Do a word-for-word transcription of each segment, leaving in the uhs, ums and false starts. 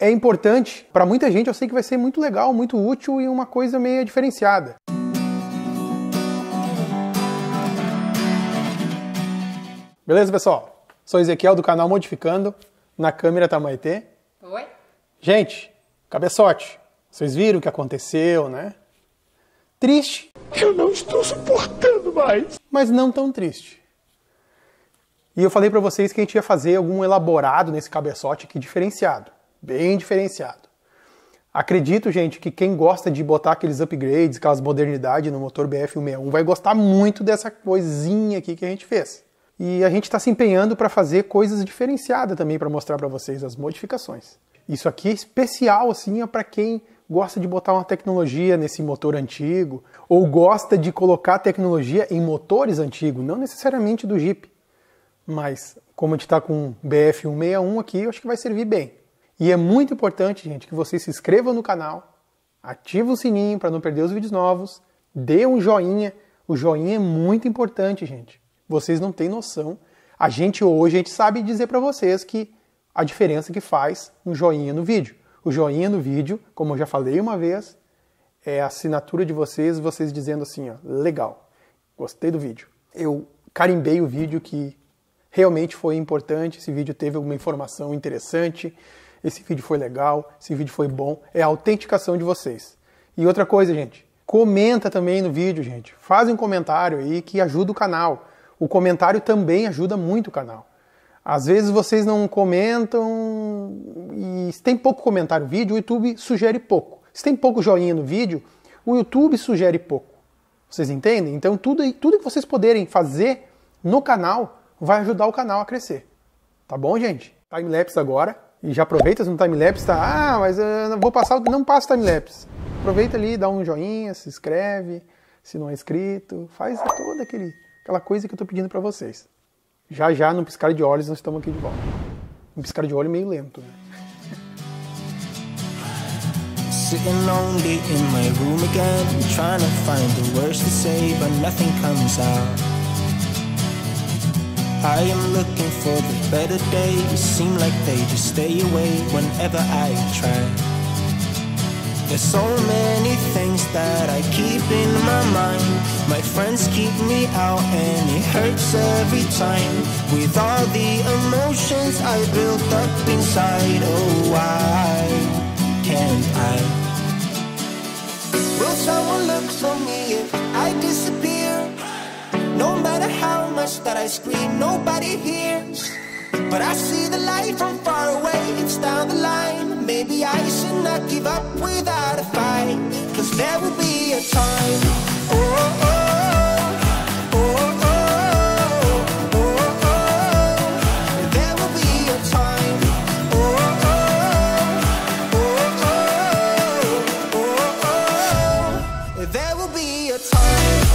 é importante para muita gente, eu sei que vai ser muito legal, muito útil e uma coisa meio diferenciada. Beleza, pessoal? Sou Ezequiel do canal Modificando, na câmera tá Maitê. Oi? Gente, cabeçote, vocês viram o que aconteceu, né? Triste. Eu não estou suportando mais. Mas não tão triste. E eu falei pra vocês que a gente ia fazer algum elaborado nesse cabeçote aqui diferenciado. Bem diferenciado. Acredito, gente, que quem gosta de botar aqueles upgrades, aquelas modernidades no motor B F cento e sessenta e um vai gostar muito dessa coisinha aqui que a gente fez. E a gente está se empenhando para fazer coisas diferenciadas também para mostrar para vocês as modificações. Isso aqui é especial assim é para quem gosta de botar uma tecnologia nesse motor antigo ou gosta de colocar tecnologia em motores antigos, não necessariamente do Jeep. Mas como a gente está com B F cento e sessenta e um aqui, eu acho que vai servir bem. E é muito importante, gente, que vocês se inscrevam no canal, ativem o sininho para não perder os vídeos novos, dê um joinha. O joinha é muito importante, gente. Vocês não têm noção. A gente hoje, a gente sabe dizer para vocês que a diferença que faz um joinha no vídeo. O joinha no vídeo, como eu já falei uma vez, é a assinatura de vocês, vocês dizendo assim, ó, legal, gostei do vídeo. Eu carimbei o vídeo que realmente foi importante, esse vídeo teve alguma informação interessante, esse vídeo foi legal, esse vídeo foi bom, é a autenticação de vocês. E outra coisa, gente, comenta também no vídeo, gente. Faz um comentário aí que ajuda o canal. O comentário também ajuda muito o canal. Às vezes vocês não comentam e se tem pouco comentário no vídeo, o YouTube sugere pouco. Se tem pouco joinha no vídeo, o YouTube sugere pouco. Vocês entendem? Então tudo, tudo que vocês puderem fazer no canal vai ajudar o canal a crescer. Tá bom, gente? Timelapse agora. E já aproveita no timelapse, tá? Ah, mas eu vou passar, não passa o timelapse. Aproveita ali, dá um joinha, se inscreve, se não é inscrito, faz toda aquele, aquela coisa que eu tô pedindo pra vocês. Já já, no piscar de olhos, nós estamos aqui de volta. Um piscar de olho meio lento, né? Sitting lonely in my room again, trying to find the words to say, but nothing comes out. I am looking for the better days, seem like they just stay away whenever I try. There's so many things that I keep in my mind. My friends keep me out and it hurts every time. With all the emotions I built up inside, oh why can't I? Will someone look for me if I disappear? No matter how much that I scream, nobody hears. But I see the light from far away, it's down the line. Maybe I should not give up without a fight, 'cause there will be a time. Oh, oh, oh, oh, oh, oh, oh. There will be a time. Oh, oh, oh, oh, oh, oh. There will be a time.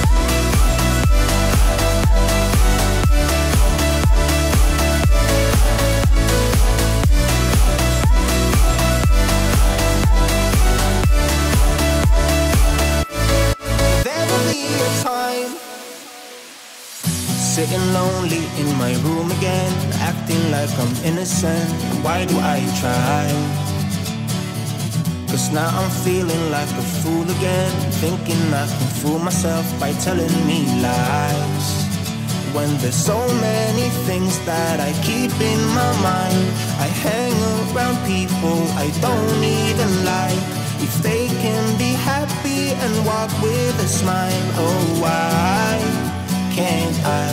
Sitting lonely in my room again, acting like I'm innocent. Why do I try? 'Cause now I'm feeling like a fool again, thinking I can fool myself by telling me lies. When there's so many things that I keep in my mind, I hang around people I don't even like. If they can be happy and walk with a smile, oh why can't I?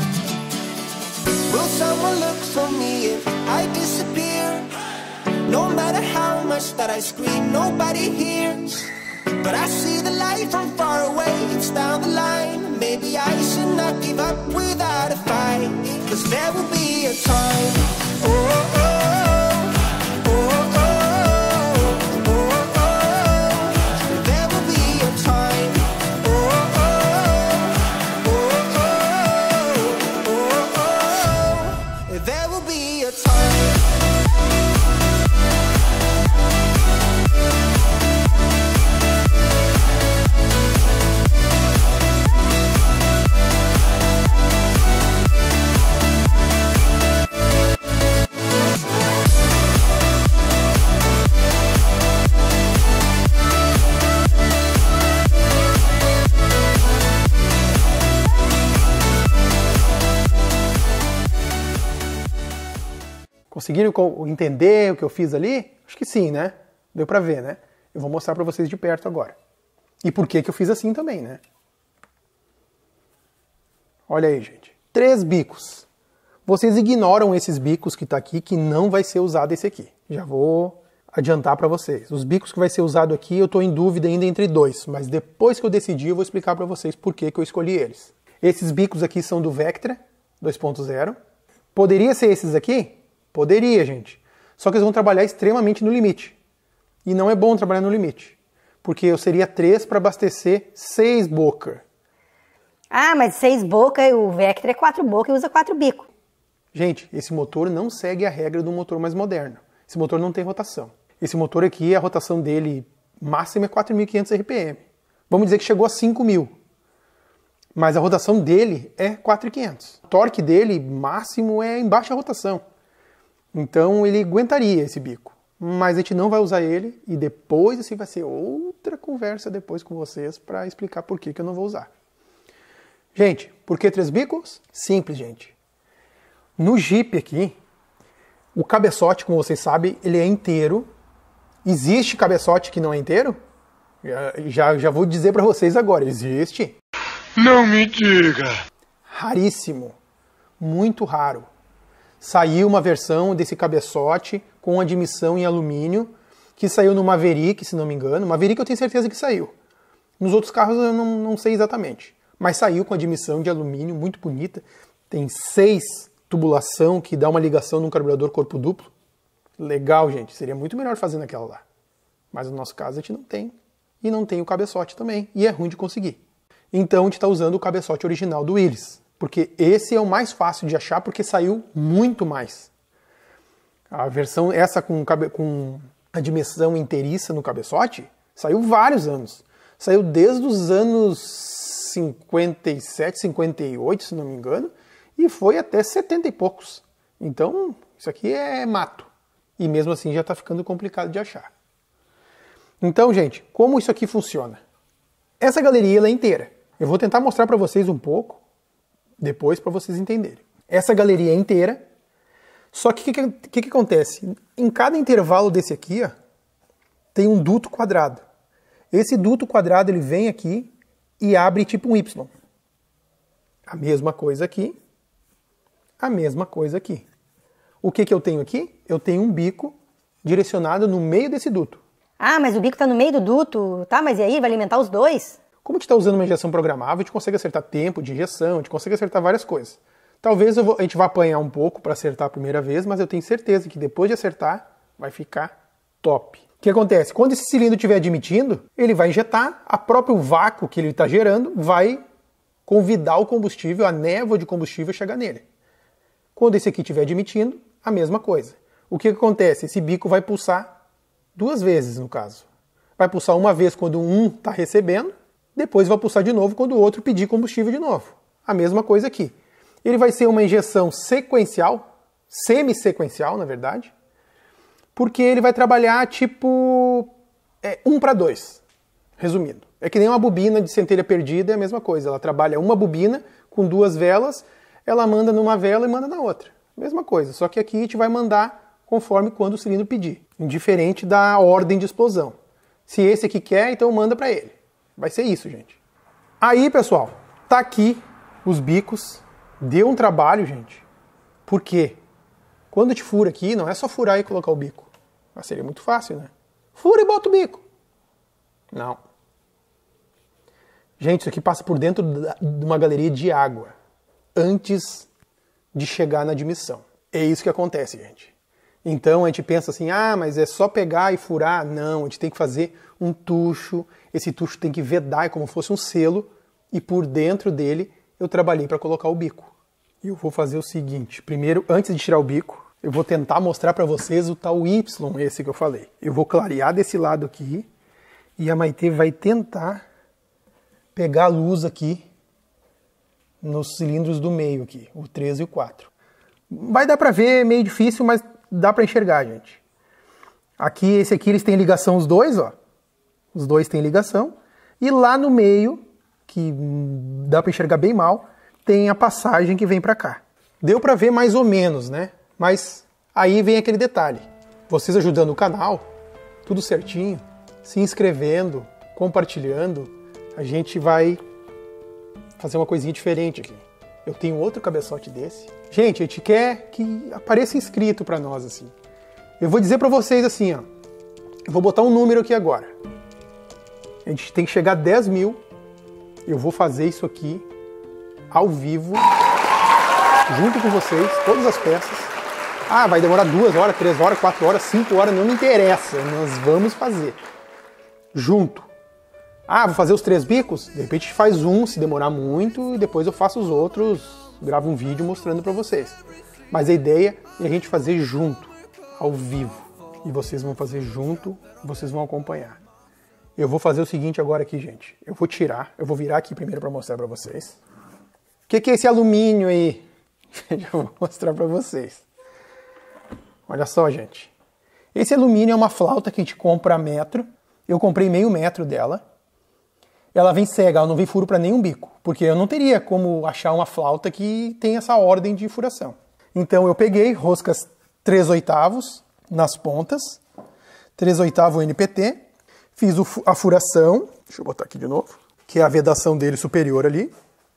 Will someone look for me if I disappear? No matter how much that I scream, nobody hears. But I see the light from far away, it's down the line. Maybe I should not give up without a fight, 'cause there will be a time. Oh, oh, oh. Conseguiram entender o que eu fiz ali? Acho que sim, né? Deu pra ver, né? Eu vou mostrar pra vocês de perto agora. E por que que eu fiz assim também, né? Olha aí, gente. Três bicos. Vocês ignoram esses bicos que tá aqui, que não vai ser usado esse aqui. Já vou adiantar para vocês. Os bicos que vai ser usado aqui, eu tô em dúvida ainda entre dois, mas depois que eu decidi, eu vou explicar para vocês por que que eu escolhi eles. Esses bicos aqui são do Vectra dois ponto zero. Poderia ser esses aqui? Poderia, gente. Só que eles vão trabalhar extremamente no limite. E não é bom trabalhar no limite, porque eu seria três para abastecer seis bocas. Ah, mas seis bocas, o Vectra é quatro bocas e usa quatro bicos. Gente, esse motor não segue a regra do motor mais moderno. Esse motor não tem rotação. Esse motor aqui, a rotação dele máxima é quatro mil e quinhentos R P M. Vamos dizer que chegou a cinco mil. Mas a rotação dele é quatro mil e quinhentos. O torque dele máximo é em baixa rotação. Então ele aguentaria esse bico. Mas a gente não vai usar ele e depois assim vai ser outra conversa depois com vocês para explicar por que que eu não vou usar. Gente, por que três bicos? Simples, gente. No Jeep aqui, o cabeçote, como vocês sabem, ele é inteiro. Existe cabeçote que não é inteiro? Já, já vou dizer para vocês agora, existe. Não me diga. Raríssimo. Muito raro. Saiu uma versão desse cabeçote com admissão em alumínio, que saiu no Maverick, se não me engano. Maverick eu tenho certeza que saiu. Nos outros carros eu não, não sei exatamente. Mas saiu com admissão de alumínio, muito bonita. Tem seis tubulação que dá uma ligação num carburador corpo duplo. Legal, gente. Seria muito melhor fazendo aquela lá. Mas no nosso caso a gente não tem. E não tem o cabeçote também. E é ruim de conseguir. Então a gente está usando o cabeçote original do Willys. Porque esse é o mais fácil de achar porque saiu muito mais. A versão essa com, com a dimensão inteiriça no cabeçote saiu vários anos. Saiu desde os anos cinquenta e sete, cinquenta e oito, se não me engano. E foi até setenta e poucos. Então, isso aqui é mato. E mesmo assim já está ficando complicado de achar. Então, gente, como isso aqui funciona? Essa galeria ela é inteira. Eu vou tentar mostrar para vocês um pouco, depois para vocês entenderem. Essa galeria é inteira. Só que o que, que, que acontece? Em cada intervalo desse aqui, ó, tem um duto quadrado. Esse duto quadrado ele vem aqui e abre tipo um Y. A mesma coisa aqui. A mesma coisa aqui. O que que eu tenho aqui? Eu tenho um bico direcionado no meio desse duto. Ah, mas o bico está no meio do duto, tá? Mas e aí, vai alimentar os dois? Como a gente está usando uma injeção programável, a gente consegue acertar tempo de injeção, a gente consegue acertar várias coisas. Talvez eu vou, a gente vá apanhar um pouco para acertar a primeira vez, mas eu tenho certeza que depois de acertar, vai ficar top. O que acontece? Quando esse cilindro estiver admitindo, ele vai injetar, a próprio vácuo que ele está gerando vai convidar o combustível, a névoa de combustível a chegar nele. Quando esse aqui estiver admitindo, a mesma coisa. O que acontece? Esse bico vai pulsar duas vezes, no caso. Vai pulsar uma vez quando um está recebendo, depois vai pulsar de novo quando o outro pedir combustível de novo. A mesma coisa aqui. Ele vai ser uma injeção sequencial, semi-sequencial, na verdade, porque ele vai trabalhar tipo é, um para dois, resumindo. É que nem uma bobina de centelha perdida, é a mesma coisa. Ela trabalha uma bobina com duas velas, ela manda numa vela e manda na outra. Mesma coisa, só que aqui a gente vai mandar conforme quando o cilindro pedir, indiferente da ordem de explosão. Se esse aqui quer, então manda para ele. Vai ser isso, gente. Aí, pessoal, tá aqui os bicos. Deu um trabalho, gente. Por quê? Quando te fura aqui, não é só furar e colocar o bico. Mas seria muito fácil, né? Fura e bota o bico. Não. Gente, isso aqui passa por dentro de uma galeria de água antes de chegar na admissão. É isso que acontece, gente. Então a gente pensa assim, ah, mas é só pegar e furar. Não, a gente tem que fazer um tucho. Esse tucho tem que vedar, é como se fosse um selo. E por dentro dele eu trabalhei para colocar o bico. E eu vou fazer o seguinte. Primeiro, antes de tirar o bico, eu vou tentar mostrar para vocês o tal Y, esse que eu falei. Eu vou clarear desse lado aqui. E a Maitê vai tentar pegar a luz aqui nos cilindros do meio aqui, o três e o quatro. Vai dar para ver, é meio difícil, mas dá para enxergar, gente. Aqui, esse aqui, eles têm ligação os dois, ó. Os dois têm ligação. E lá no meio, que dá para enxergar bem mal, tem a passagem que vem para cá. Deu para ver mais ou menos, né? Mas Aí vem aquele detalhe. Vocês ajudando o canal, tudo certinho, se inscrevendo, compartilhando, a gente vai fazer uma coisinha diferente aqui. Eu tenho outro cabeçote desse. Gente, a gente quer que apareça inscrito pra nós, assim. Eu vou dizer pra vocês assim, ó. Eu vou botar um número aqui agora. A gente tem que chegar a dez mil. Eu vou fazer isso aqui ao vivo, junto com vocês, todas as peças. Ah, vai demorar duas horas, três horas, quatro horas, cinco horas, não me interessa. Nós vamos fazer. Junto. Ah, vou fazer os três bicos? De repente a gente faz um, se demorar muito, e depois eu faço os outros, gravo um vídeo mostrando pra vocês. Mas a ideia é a gente fazer junto, ao vivo. E vocês vão fazer junto, vocês vão acompanhar. Eu vou fazer o seguinte agora aqui, gente. Eu vou tirar, eu vou virar aqui primeiro pra mostrar pra vocês. O que, que é esse alumínio aí? Eu vou mostrar pra vocês. Olha só, gente. Esse alumínio é uma flauta que a gente compra a metro. Eu comprei meio metro dela. Ela vem cega, ela não vem furo para nenhum bico. Porque eu não teria como achar uma flauta que tem essa ordem de furação. Então eu peguei roscas três oitavos nas pontas. três oitavos N P T. Fiz a furação. Deixa eu botar aqui de novo. Que é a vedação dele superior ali.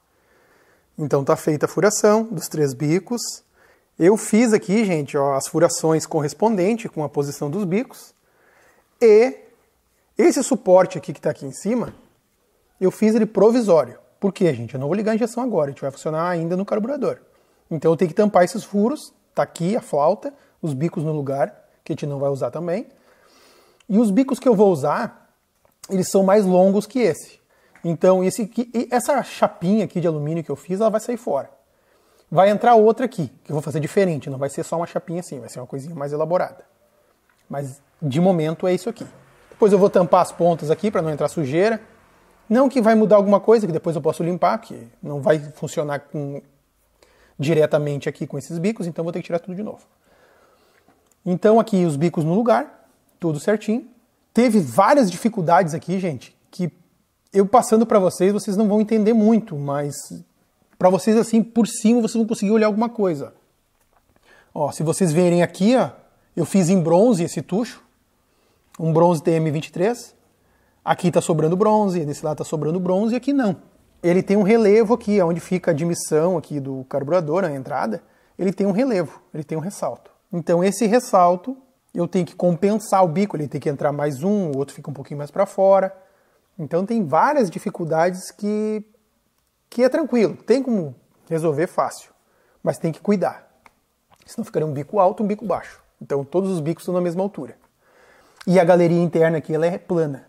Então tá feita a furação dos três bicos. Eu fiz aqui, gente, ó, as furações correspondentes com a posição dos bicos. E esse suporte aqui que está aqui em cima, eu fiz ele provisório. Por quê, gente? Eu não vou ligar a injeção agora, a gente vai funcionar ainda no carburador. Então eu tenho que tampar esses furos. Tá aqui a flauta, os bicos no lugar, que a gente não vai usar também. E os bicos que eu vou usar, eles são mais longos que esse. Então esse aqui, essa chapinha aqui de alumínio que eu fiz, ela vai sair fora. Vai entrar outra aqui, que eu vou fazer diferente, não vai ser só uma chapinha assim, vai ser uma coisinha mais elaborada. Mas de momento é isso aqui. Depois eu vou tampar as pontas aqui para não entrar sujeira. Não que vai mudar alguma coisa, que depois eu posso limpar, porque não vai funcionar com, diretamente aqui com esses bicos, então eu vou ter que tirar tudo de novo. Então aqui os bicos no lugar, tudo certinho. Teve várias dificuldades aqui, gente, que eu passando para vocês, vocês não vão entender muito, mas para vocês assim, por cima, vocês vão conseguir olhar alguma coisa. Ó, se vocês verem aqui, ó, eu fiz em bronze esse tucho, um bronze T M vinte e três. Aqui tá sobrando bronze, desse lado tá sobrando bronze e aqui não. Ele tem um relevo aqui, onde fica a admissão aqui do carburador, a entrada, ele tem um relevo, ele tem um ressalto. Então esse ressalto, eu tenho que compensar o bico, ele tem que entrar mais um, o outro fica um pouquinho mais para fora. Então tem várias dificuldades que, que é tranquilo, tem como resolver fácil, mas tem que cuidar. Senão ficaria um bico alto e um bico baixo. Então todos os bicos estão na mesma altura. E a galeria interna aqui, ela é plana.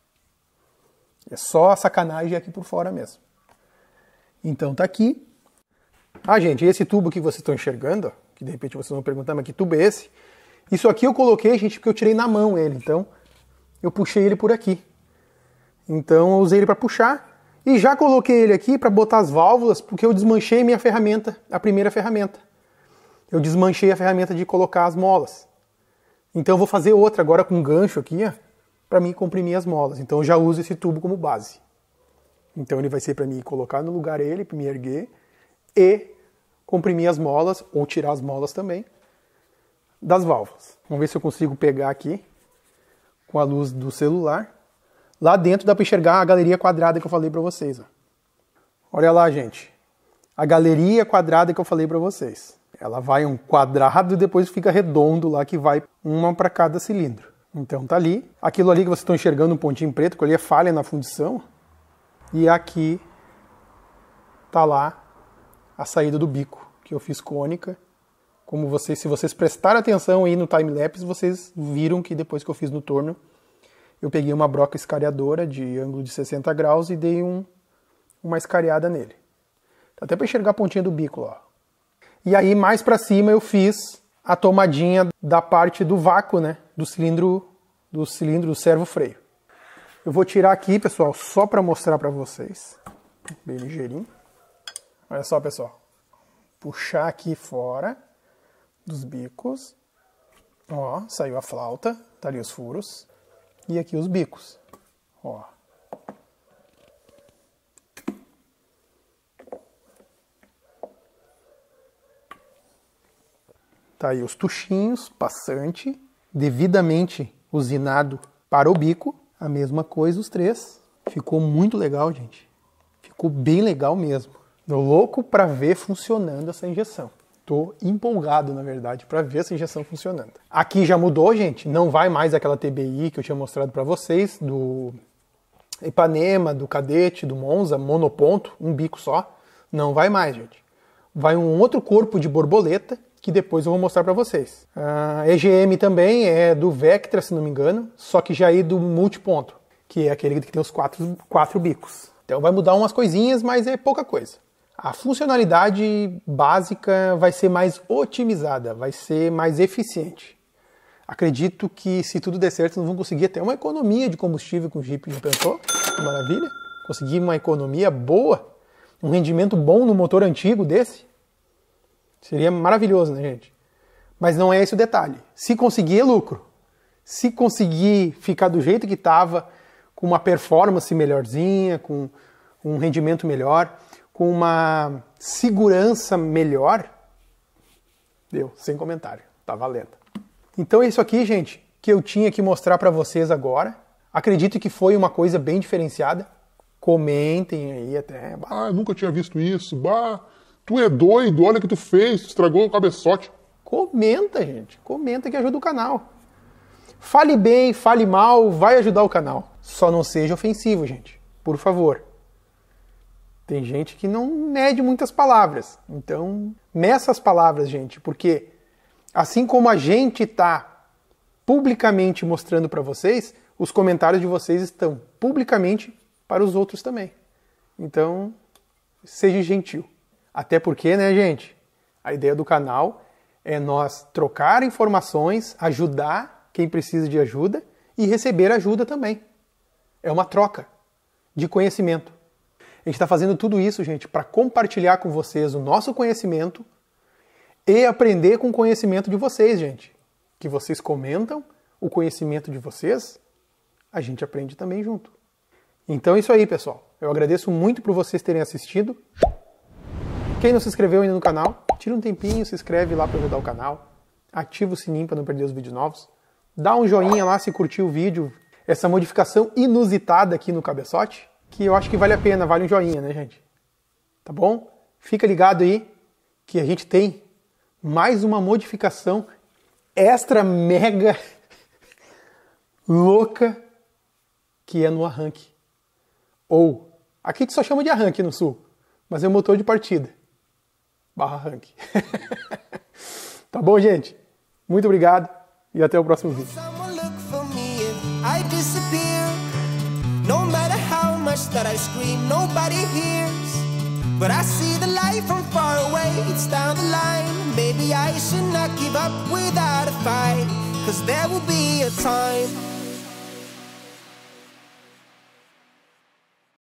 É só a sacanagem aqui por fora mesmo. Então tá aqui. Ah, gente, esse tubo que vocês estão enxergando, ó, que de repente vocês vão perguntar, mas que tubo é esse? Isso aqui eu coloquei, gente, porque eu tirei na mão ele. Então eu puxei ele por aqui. Então eu usei ele para puxar. E já coloquei ele aqui para botar as válvulas, porque eu desmanchei minha ferramenta, a primeira ferramenta. Eu desmanchei a ferramenta de colocar as molas. Então eu vou fazer outra agora com um gancho aqui, ó, para mim comprimir as molas. Então eu já uso esse tubo como base. Então ele vai ser para mim colocar no lugar ele, para me erguer, e comprimir as molas, ou tirar as molas também, das válvulas. Vamos ver se eu consigo pegar aqui, com a luz do celular. Lá dentro dá para enxergar a galeria quadrada que eu falei para vocês. Ó. Olha lá, gente. A galeria quadrada que eu falei para vocês. Ela vai um quadrado e depois fica redondo lá, que vai uma para cada cilindro. Então tá ali. Aquilo ali que vocês estão enxergando, um pontinho preto, que ali é falha na fundição. E aqui tá lá a saída do bico, que eu fiz cônica. Como vocês, se vocês prestarem atenção aí no time-lapse, vocês viram que depois que eu fiz no torno, eu peguei uma broca escariadora de ângulo de sessenta graus e dei um, uma escariada nele. Dá até para enxergar a pontinha do bico lá. E aí mais para cima eu fiz a tomadinha da parte do vácuo, né, do cilindro, do cilindro do servo-freio. Eu vou tirar aqui, pessoal, só para mostrar para vocês, bem ligeirinho. Olha só, pessoal. Puxar aqui fora dos bicos. Ó, saiu a flauta, tá ali os furos. E aqui os bicos. Ó. Tá aí os tuchinhos, passante, devidamente usinado para o bico. A mesma coisa os três. Ficou muito legal, gente. Ficou bem legal mesmo. Tô louco para ver funcionando essa injeção. Tô empolgado, na verdade, para ver essa injeção funcionando. Aqui já mudou, gente. Não vai mais aquela T B I que eu tinha mostrado para vocês, do Ipanema, do Cadete, do Monza, monoponto, um bico só. Não vai mais, gente. Vai um outro corpo de borboleta, que depois eu vou mostrar para vocês. A E G M também é do Vectra, se não me engano, só que já é do multiponto, que é aquele que tem os quatro, quatro bicos. Então vai mudar umas coisinhas, mas é pouca coisa. A funcionalidade básica vai ser mais otimizada, vai ser mais eficiente. Acredito que, se tudo der certo, nós vamos conseguir até uma economia de combustível com o Jeep. Já pensou? Que maravilha! Conseguir uma economia boa, um rendimento bom no motor antigo desse. Seria maravilhoso, né, gente? Mas não é esse o detalhe. Se conseguir, é lucro. Se conseguir ficar do jeito que estava, com uma performance melhorzinha, com um rendimento melhor, com uma segurança melhor, deu, sem comentário, tá valendo. Então é isso aqui, gente, que eu tinha que mostrar para vocês agora. Acredito que foi uma coisa bem diferenciada. Comentem aí até. Ah, eu nunca tinha visto isso. Bah, tu é doido, olha o que tu fez, tu estragou o cabeçote. Comenta, gente, comenta que ajuda o canal. Fale bem, fale mal, vai ajudar o canal. Só não seja ofensivo, gente, por favor. Tem gente que não mede muitas palavras. Então, meça as palavras, gente. Porque, assim como a gente está publicamente mostrando para vocês, os comentários de vocês estão publicamente para os outros também. Então, seja gentil. Até porque, né, gente? A ideia do canal é nós trocar informações, ajudar quem precisa de ajuda e receber ajuda também. É uma troca de conhecimento. A gente está fazendo tudo isso, gente, para compartilhar com vocês o nosso conhecimento e aprender com o conhecimento de vocês, gente. Que vocês comentam o conhecimento de vocês, a gente aprende também junto. Então é isso aí, pessoal. Eu agradeço muito por vocês terem assistido. Quem não se inscreveu ainda no canal, tira um tempinho, se inscreve lá para ajudar o canal. Ativa o sininho para não perder os vídeos novos. Dá um joinha lá se curtiu o vídeo. Essa modificação inusitada aqui no cabeçote, que eu acho que vale a pena, vale um joinha, né, gente? Tá bom? Fica ligado aí que a gente tem mais uma modificação extra mega louca, que é no arranque. Ou, aqui a gente só chama de arranque no sul, mas é o motor de partida. Barra arranque. Tá bom, gente? Muito obrigado e até o próximo vídeo. No matter how much that I scream, nobody hears. But I see the light from far away, it's down the line. Maybe I should not give up without a fight, 'cause there will be a time